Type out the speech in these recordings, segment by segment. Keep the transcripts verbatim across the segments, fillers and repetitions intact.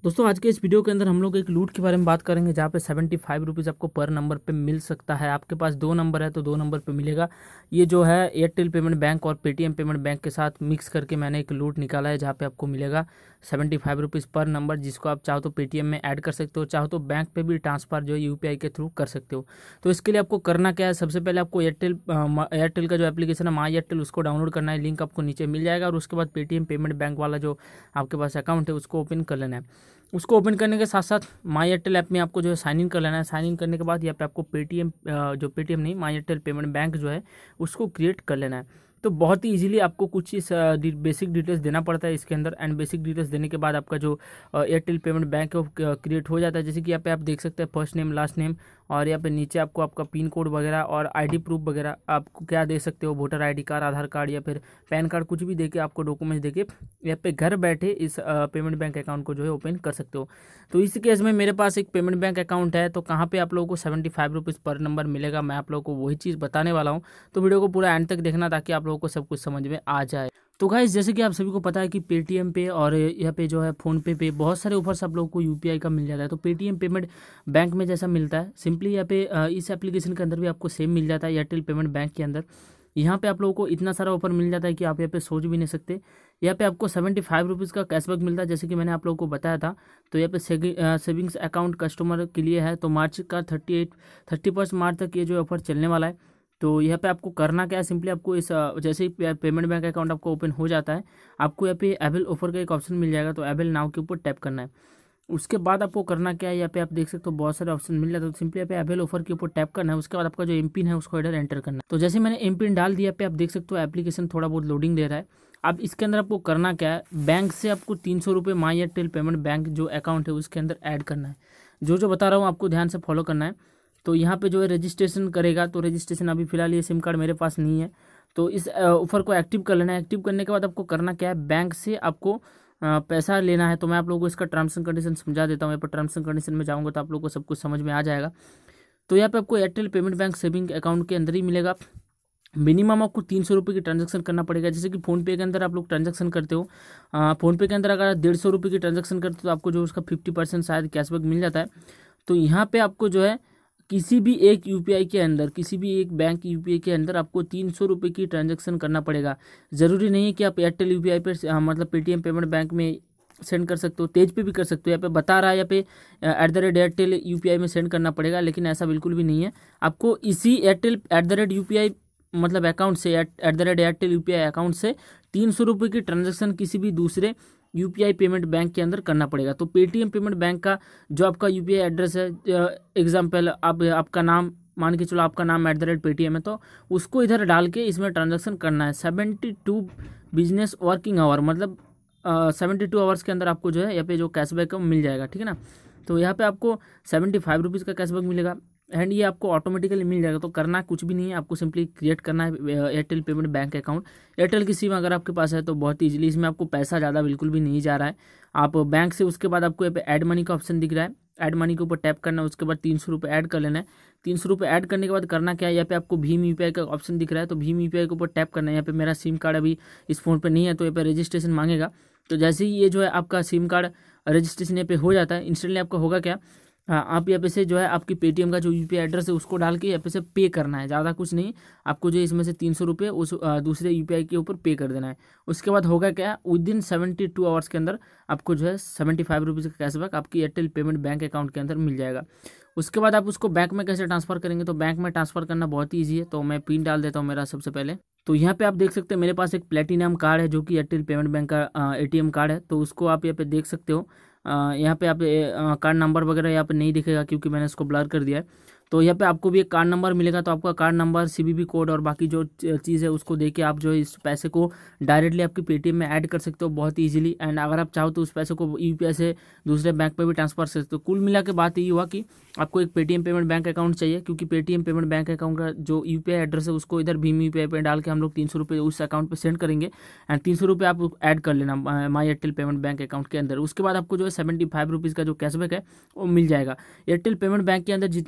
दोस्तों आज के इस वीडियो के अंदर हम लोग एक लूट के बारे में बात करेंगे जहाँ पे सेवेंटी फाइव रुपीज़ आपको पर नंबर पे मिल सकता है। आपके पास दो नंबर है तो दो नंबर पे मिलेगा। ये जो है एयरटेल पेमेंट बैंक और पेटीएम पेमेंट बैंक के साथ मिक्स करके मैंने एक लूट निकाला है जहाँ पे आपको मिलेगा seventy five rupees per number, जिसको आप चाहो तो पेटीएम में ऐड कर सकते हो, चाहो तो बैंक पे भी ट्रांसफर जो है यूपीआई के थ्रू कर सकते हो। तो इसके लिए आपको करना क्या है, सबसे पहले आपको एयरटेल एयरटेल का जो एप्लीकेशन है माई एयरटेल उसको डाउनलोड करना है। लिंक आपको नीचे मिल जाएगा और उसके बाद पेटीएम पेमेंट बैंक वाला जो आपके पास अकाउंट है उसको ओपन कर लेना है। उसको ओपन करने के साथ साथ माई एयरटेल ऐप में आपको जो है साइन इन कर लेना है। साइन इन करने के बाद यहाँ पे आपको पेटीएम जो पेटीएम नहीं माई एयरटेल पेमेंट बैंक जो है उसको क्रिएट कर लेना है। तो बहुत ही इजीली आपको कुछ इस बेसिक डिटेल्स देना पड़ता है इसके अंदर, एंड बेसिक डिटेल्स देने के बाद आपका जो एयरटेल पेमेंट बैंक है वो क्रिएट हो जाता है। जैसे कि यहाँ पे आप देख सकते हैं फर्स्ट नेम लास्ट नेम, और यहाँ पे नीचे आपको आपका पिन कोड वगैरह और आईडी प्रूफ वगैरह आपको क्या दे सकते हो, voter ID card, Aadhaar card या फिर पैन कार्ड, कुछ भी देके आपको डॉक्यूमेंट्स देके यहाँ पे घर बैठे इस पेमेंट बैंक अकाउंट को जो है ओपन कर सकते हो। तो इस केस में मेरे पास एक पेमेंट बैंक अकाउंट है, तो कहाँ पे आप लोगों को seventy five rupees per number मिलेगा, मैं आप लोगों को वही चीज़ बताने वाला हूँ। तो वीडियो को पूरा एंड तक देखना ताकि आप लोगों को सब कुछ समझ में आ जाए। तो गाइस जैसे कि आप सभी को पता है कि पेटीएम पे और यहाँ पे जो है फ़ोन पे पे बहुत सारे ऑफर्स आप लोगों को यूपीआई का मिल जाता है। तो पेटीएम पेमेंट बैंक में जैसा मिलता है सिंपली यहाँ पे इस एप्लीकेशन के अंदर भी आपको सेम मिल जाता है एयरटेल पेमेंट बैंक के अंदर। यहाँ पे आप लोगों को इतना सारा ऑफर मिल जाता है कि आप यहाँ पे सोच भी नहीं सकते। यहाँ पे आपको सेवेंटी फाइव रुपीज़ का कैशबैक मिलता है, जैसे कि मैंने आप लोगों को बताया था। तो यहाँ पे सेविंग्स अकाउंट कस्टमर के लिए है, तो मार्च का thirty eight thirty first March तक ये जो ऑफर चलने वाला है। तो यहाँ पे आपको करना क्या है, सिंपली आपको इस जैसे ही पेमेंट बैंक अकाउंट आपको ओपन हो जाता है आपको यहाँ पे अवेल ऑफर का एक ऑप्शन मिल जाएगा, तो अवेल नाउ के ऊपर टैप करना है। उसके बाद आपको करना क्या है, यहाँ पे आप देख सकते हो बहुत सारे ऑप्शन मिल जाते हैं। तो सिंपली यहाँ पे अवेल ऑफर के ऊपर टैप करना है। उसके बाद आपका जो एम पिन है उसको इधर एंटर करना है। तो जैसे मैंने एम पिन डाल दिया पे आप देख सकते हो एप्लीकेशन थोड़ा बहुत लोडिंग दे रहा है। अब इसके अंदर आपको करना क्या है, बैंक से आपको तीन सौ रुपये माई एयरटेल पेमेंट बैंक जो अकाउंट है उसके अंदर ऐड करना है। जो जो बता रहा हूँ आपको ध्यान से फॉलो करना है। तो यहाँ पे जो है रजिस्ट्रेशन करेगा, तो रजिस्ट्रेशन अभी फिलहाल ये सिम कार्ड मेरे पास नहीं है, तो इस ऑफर को एक्टिव कर लेना है। एक्टिव करने के बाद आपको करना क्या है, बैंक से आपको पैसा लेना है। तो मैं आप लोगों को इसका टर्म्स एंड कंडीशन समझा देता हूँ। यहाँ पर टर्म्स एंड कंडीशन में जाऊँगा तो आप लोगों को सब कुछ समझ में आ जाएगा। तो यहाँ पे आपको Airtel payment bank saving account के अंदर ही मिलेगा। मिनिमम आपको तीन सौ रुपये की ट्रांजैक्शन करना पड़ेगा। जैसे कि फ़ोनपे के अंदर आप लोग ट्रांजैक्शन करते हो, फ़ोनपे के अंदर अगर डेढ़ सौ रुपये की ट्रांजैक्शन करते हो तो आपको जो उसका फिफ्टी परसेंट शायद कैशबैक मिल जाता है। तो यहाँ पे आपको जो है किसी भी एक यूपीआई के अंदर, किसी भी एक बैंक यूपीआई के अंदर आपको तीन सौ रुपये की ट्रांजैक्शन करना पड़ेगा। ज़रूरी नहीं है कि आप एयरटेल यूपीआई पर मतलब पेटीएम पेमेंट बैंक में सेंड कर सकते हो, तेज पे भी कर सकते हो। यहाँ पे बता रहा है यहाँ पे at the rate Airtel UPI में सेंड करना पड़ेगा, लेकिन ऐसा बिल्कुल भी नहीं है। आपको इसी Airtel at the rate UPI मतलब अकाउंट से at the rate Airtel UPI account से तीन सौ रुपये की ट्रांजैक्शन किसी भी दूसरे यूपीआई पेमेंट बैंक के अंदर करना पड़ेगा। तो पेटीएम पेमेंट बैंक का जो आपका यूपीआई एड्रेस है, एग्जांपल आप आपका नाम मान के चलो आपका नाम एट द रेट पेटीएम है, तो उसको इधर डाल के इसमें ट्रांजैक्शन करना है। Seventy two business working hour मतलब सेवेंटी टू आवर्स के अंदर आपको जो है यहाँ पे जो कैशबैक है वो मिल जाएगा, ठीक है ना। तो यहाँ पे आपको सेवेंटी फाइव रुपीज़ का कैशबैक मिलेगा एंड ये आपको ऑटोमेटिकली मिल जाएगा। तो करना कुछ भी नहीं है, आपको सिंपली क्रिएट करना है Airtel payment bank account. Airtel की सिम अगर आपके पास है तो बहुत ईजिली, इसमें आपको पैसा ज़्यादा बिल्कुल भी नहीं जा रहा है। आप बैंक से उसके बाद आपको यहाँ पे ऐड मनी का ऑप्शन दिख रहा है, ऐड मनी के ऊपर टैप करना है। उसके बाद तीन सौ रुपये ऐड कर लेना है। तीन सौ रुपये ऐड करने के बाद करना क्या है, यहाँ पे आपको भीम यूपीआई का ऑप्शन दिख रहा है, तो भीम यूपीआई के ऊपर टैप करना है। यहाँ पे मेरा सिम कार्ड अभी इस फोन पर नहीं है, तो यहाँ पे रजिस्ट्रेशन मांगेगा। तो जैसे ही ये जो है आपका सिम कार्ड रजिस्ट्रेशन यहाँ पे हो जाता है, इंस्टेंटली आपका होगा क्या, हाँ आप यहाँ पे से जो है आपकी पेटीएम का जो यूपीआई एड्रेस है उसको डाल के यहाँ पे से पे करना है। ज़्यादा कुछ नहीं, आपको जो इसमें से तीन सौ रुपये उस दूसरे यूपीआई के ऊपर पे कर देना है। उसके बाद होगा क्या, within seventy two hours के अंदर आपको जो है सेवेंटी फाइव रुपीज़ का कैशबैक आपकी एयरटेल पेमेंट बैंक अकाउंट के अंदर मिल जाएगा। उसके बाद आप उसको बैंक में कैसे ट्रांसफ़र करेंगे, तो बैंक में ट्रांसफ़र करना बहुत ही ईजी है। तो मैं पिन डाल देता हूँ मेरा सबसे पहले। तो यहाँ पे आप देख सकते हैं मेरे पास एक प्लेटिनम कार्ड है जो कि एयरटेल पेमेंट बैंक का एटीएम कार्ड है। तो उसको आप यहाँ पे देख सकते हो। यहाँ पे आप कार्ड नंबर वगैरह यहाँ पे नहीं दिखेगा क्योंकि मैंने इसको ब्लर कर दिया है। तो यहाँ पे आपको भी एक कार्ड नंबर मिलेगा, तो आपका कार्ड नंबर, सीवीवी कोड और बाकी जो चीज़ है उसको देके आप जो इस पैसे को डायरेक्टली आपकी पेटीएम में ऐड कर सकते हो बहुत इजीली। एंड अगर आप चाहो तो उस पैसे को यूपीआई से दूसरे बैंक पे भी ट्रांसफर कर सकते हो। कुल मिला के बात ये हुआ कि आपको एक पेटीएम पेमेंट बैंक अकाउंट चाहिए, क्योंकि पेटीएम पेमेंट बैंक अकाउंट का जो यूपीआई एड्रेस है उसको इधर भीम यूपीआई पे डाल के हम लोग तीन सौ रुपये उस अकाउंट पर सेंड करेंगे। एंड तीन सौ रुपये आप ऐड कर लेना my Airtel payment bank account के अंदर। उसके बाद आपको जो है सेवेंटी फाइव रुपीज़ का जो कैशबैक है वो मिल जाएगा। एयरटेल पेमेंट बैंक के अंदर जितने भी सारे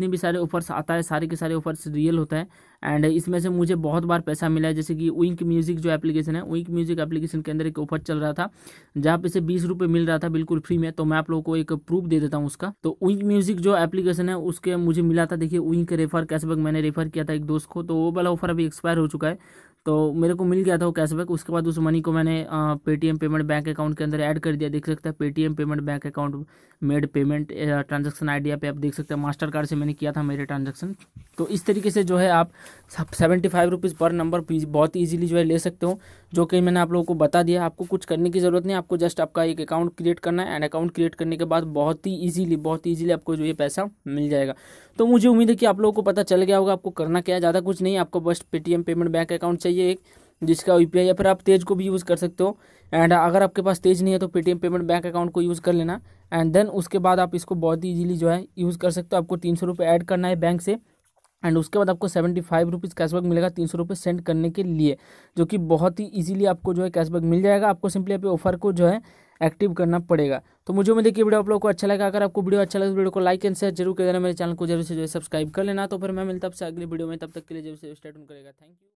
ऑफर्स आता है सारे के सारे ऑफर्स रियल होता है। एंड इसमें से मुझे बहुत बार पैसा मिला है, जैसे कि विंक म्यूजिक जो एप्लीकेशन है, विंक म्यूजिक एप्लीकेशन के अंदर एक ऑफर चल रहा था जहाँ पे से बीस रुपये मिल रहा था बिल्कुल फ्री में। तो मैं आप लोगों को एक प्रूफ दे देता हूँ उसका। तो विंक म्यूजिक जो एप्लीकेशन है उसके मुझे मिला था, देखिए विंक रेफर कैशबैक मैंने रेफर किया था एक दोस्त को, तो वो वाला ऑफर अभी एक्सपायर हो चुका है, तो मेरे को मिल गया था वो कैशबैक। उसके बाद उस मनी को मैंने पेटीएम पेमेंट बैंक अकाउंट के अंदर ऐड कर दिया, देख सकते हैं Paytm payment bank account made payment transaction idea पे आप देख सकते हैं मास्टर कार्ड से मैंने किया था मेरे ट्रांजैक्शन। तो इस तरीके से जो है आप seventy five rupees per number बहुत ईजिली जो है ले सकते हो, जो कि मैंने आप लोगों को बता दिया। आपको कुछ करने की ज़रूरत नहीं, आपको जस्ट आपका एक अकाउंट क्रिएट करना है एंड अकाउंट क्रिएट करने के बाद बहुत ही ईजिली बहुत ईजिली आपको जो ये पैसा मिल जाएगा। तो मुझे उम्मीद है कि आप लोगों को पता चल गया होगा आपको करना क्या है। ज़्यादा कुछ नहीं, आपको बस पेटीएम पेमेंट बैंक अकाउंट चाहिए एक जिसका यूपीआई, या फिर आप तेज को भी यूज़ कर सकते हो। एंड अगर आपके पास तेज नहीं है तो पेटीएम पेमेंट बैंक अकाउंट को यूज़ कर लेना। एंड देन उसके बाद आप इसको बहुत ही ईजिली जो है यूज़ कर सकते हो। आपको तीन सौ रुपये ऐड करना है बैंक से एंड उसके बाद आपको सेवेंटी फाइव रुपीज़ कैशबैक मिलेगा तीन सौ रुपये सेंड करने के लिए, जो कि बहुत ही इजीली आपको जो है कैशबैक मिल जाएगा। आपको सिंपली अपने ऑफर को जो है एक्टिव करना पड़ेगा। तो मुझे उम्मीद है कि वीडियो आप लोगों को अच्छा लगा। अगर आपको वीडियो अच्छा लगा तो वीडियो को लाइक एंड शेयर जरूर कर देना, मेरे चैनल को जरूर से जो है सब्सक्राइब कर लेना। तो फिर मैं मिलता हूं आपसे अगली वीडियो में, तब तक के लिए जरूर से स्टे ट्यून करेगा। Thank you.